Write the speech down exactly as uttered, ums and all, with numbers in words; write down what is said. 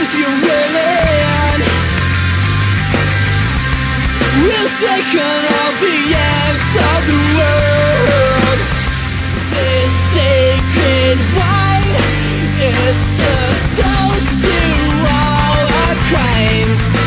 if you're willing, we'll take on all the ends of the world. This sacred wine, it's a toast to all our crimes.